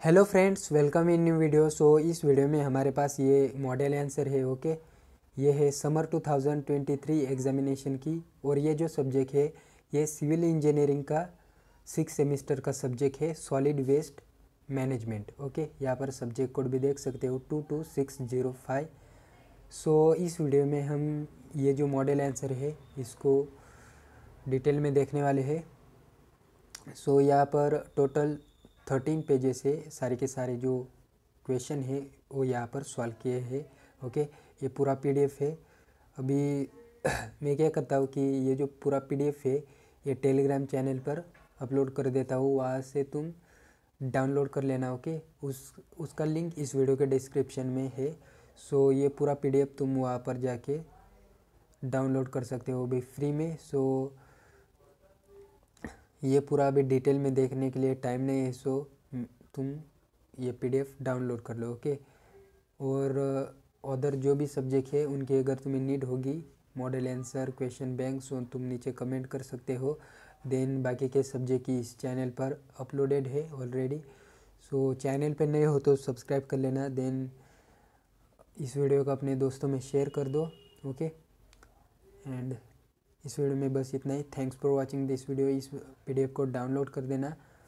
Hello friends, welcome in new video. इस वीडियो में हमारे पास ये मॉडल आंसर है। ओके, ये है समर 2023 एग्जामिनेशन की, और ये जो सब्जेक्ट है ये सिविल इंजीनियरिंग का 6 सेमेस्टर का सब्जेक्ट है, सॉलिड वेस्ट मैनेजमेंट। ओके, यहाँ पर सब्जेक्ट कोड भी देख सकते हो 22605। इस वीडियो में हम ये जो मॉडल आंसर है इसको डिटेल में देखने वाले हैं। यहाँ पर टोटल 13 पेजेस है, सारे के सारे जो क्वेश्चन है वो यहाँ पर सॉल्व किए हैं। ओके, ये पूरा पीडीएफ है। अभी मैं क्या करता हूँ कि ये जो पूरा पीडीएफ है ये टेलीग्राम चैनल पर अपलोड कर देता हूँ, वहाँ से तुम डाउनलोड कर लेना। ओके, उसका लिंक इस वीडियो के डिस्क्रिप्शन में है। ये पूरा पीडीएफ तुम वहाँ पर जाके डाउनलोड कर सकते हो अभी फ्री में। ये पूरा अभी डिटेल में देखने के लिए टाइम नहीं है, तुम ये पीडीएफ डाउनलोड कर लो। ओके, और अदर जो भी सब्जेक्ट है उनकी अगर तुम्हें नीड होगी मॉडल आंसर, क्वेश्चन बैंक, तुम नीचे कमेंट कर सकते हो। देन बाकी के सब्जेक्ट की इस चैनल पर अपलोडेड है ऑलरेडी। चैनल पर नए हो तो सब्सक्राइब कर लेना। देन इस वीडियो को अपने दोस्तों में शेयर कर दो। ओके, एंड इस वीडियो में बस इतना ही। Thanks for watching this video. इस पीडीएफ को डाउनलोड कर देना।